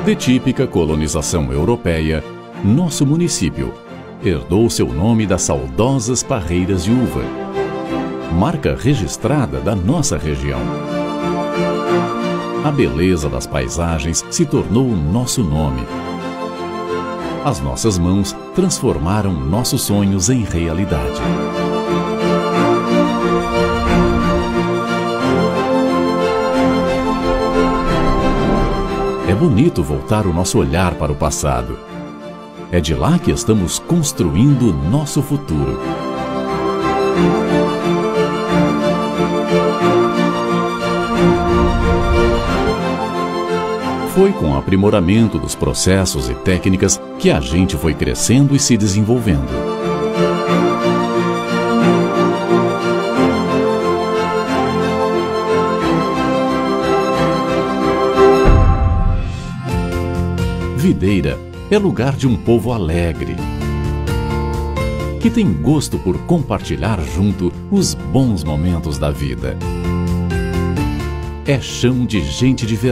De típica colonização europeia, nosso município herdou seu nome das saudosas parreiras de uva, marca registrada da nossa região. A beleza das paisagens se tornou o nosso nome. As nossas mãos transformaram nossos sonhos em realidade. É bonito voltar o nosso olhar para o passado. É de lá que estamos construindo nosso futuro. Foi com o aprimoramento dos processos e técnicas que a gente foi crescendo e se desenvolvendo. Videira é lugar de um povo alegre, que tem gosto por compartilhar junto os bons momentos da vida. É chão de gente de verdade.